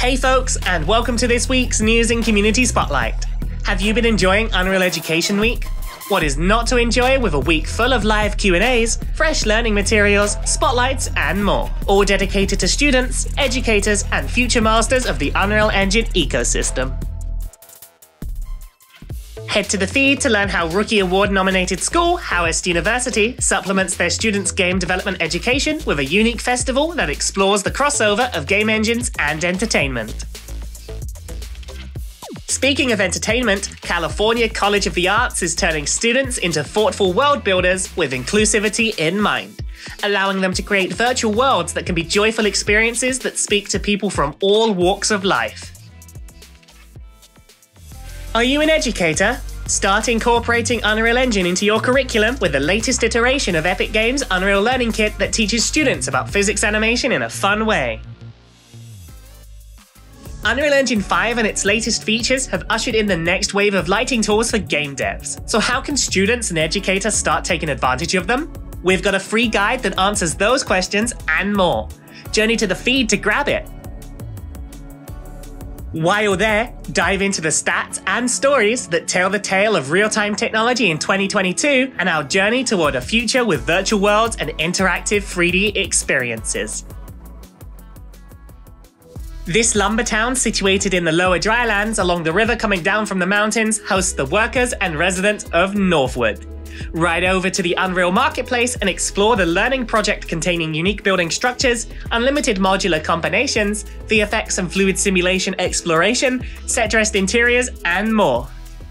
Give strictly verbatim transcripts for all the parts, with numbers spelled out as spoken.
Hey folks, and welcome to this week's News and Community Spotlight. Have you been enjoying Unreal Education Week? What is not to enjoy with a week full of live Q and A's, fresh learning materials, spotlights, and more, all dedicated to students, educators, and future masters of the Unreal Engine ecosystem. Head to the feed to learn how Rookie Award-nominated school, Howest University, supplements their students' game development education with a unique festival that explores the crossover of game engines and entertainment. Speaking of entertainment, California College of the Arts is turning students into thoughtful world builders with inclusivity in mind, allowing them to create virtual worlds that can be joyful experiences that speak to people from all walks of life. Are you an educator? Start incorporating Unreal Engine into your curriculum with the latest iteration of Epic Games' Unreal Learning Kit that teaches students about physics animation in a fun way. Unreal Engine five and its latest features have ushered in the next wave of lighting tools for game devs. So how can students and educators start taking advantage of them? We've got a free guide that answers those questions and more. Journey to the feed to grab it. While there, dive into the stats and stories that tell the tale of real-time technology in twenty twenty-two and our journey toward a future with virtual worlds and interactive three D experiences. This lumber town, situated in the lower drylands along the river coming down from the mountains, hosts the workers and residents of Northwood. Ride over to the Unreal Marketplace and explore the learning project containing unique building structures, unlimited modular combinations, V F X and fluid simulation exploration, set-dressed interiors, and more.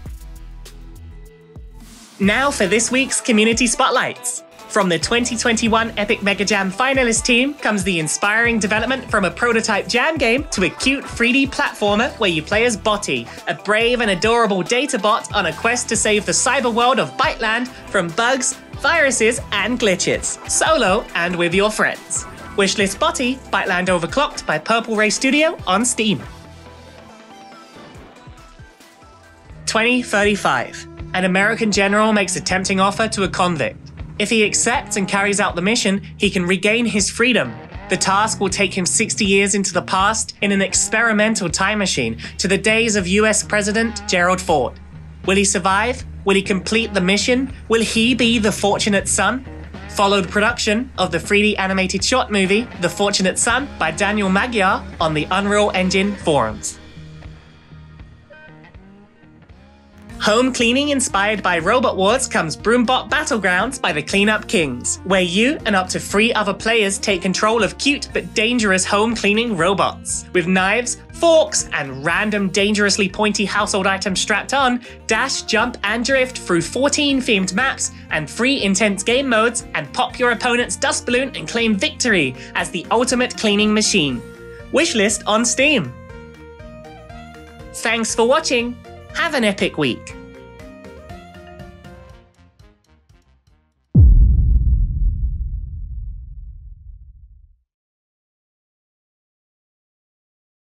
Now for this week's Community Spotlights. From the twenty twenty-one Epic Mega Jam finalist team comes the inspiring development from a prototype jam game to a cute three D platformer where you play as Boti, a brave and adorable data bot on a quest to save the cyber world of Byteland from bugs, viruses, and glitches, solo and with your friends. Wishlist Boti, Byteland Overclocked by Purple Ray Studio on Steam. twenty thirty-five. An American general makes a tempting offer to a convict. If he accepts and carries out the mission, he can regain his freedom. The task will take him sixty years into the past in an experimental time machine to the days of U S President Gerald Ford. Will he survive? Will he complete the mission? Will he be the fortunate son? Followed production of the three D animated short movie The Fortunate Son by Daniel Magyar on the Unreal Engine forums. Home cleaning inspired by Robot Wars comes Broombot Battlegrounds by the Cleanup Kings, where you and up to three other players take control of cute but dangerous home cleaning robots. With knives, forks, and random dangerously pointy household items strapped on, dash, jump, and drift through fourteen themed maps and three intense game modes, and pop your opponent's dust balloon and claim victory as the ultimate cleaning machine. Wishlist on Steam. Thanks for watching. Have an epic week!